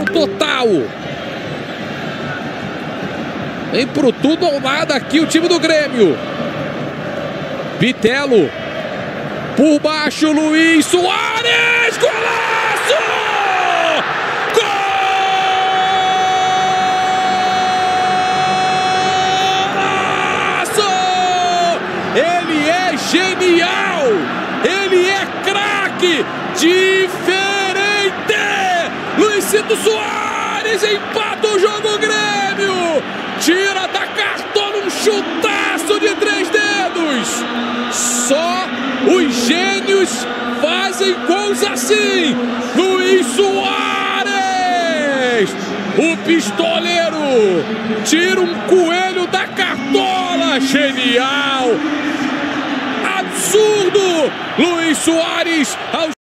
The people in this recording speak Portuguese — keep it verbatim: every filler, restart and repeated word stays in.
total. Vem pro tudo ou nada aqui o time do Grêmio. Bitelo. Por baixo, Luiz Soares. Golaço! Golaço! Ele é genial. Ele é craque. Diferente. Luizito Soares empata o jogo, Grêmio. Tira da cartola um chutaço de três dedos. Só os gênios fazem gols assim. Luiz Soares, o pistoleiro, tira um coelho da cartola. Genial. Absurdo. Luiz Soares aos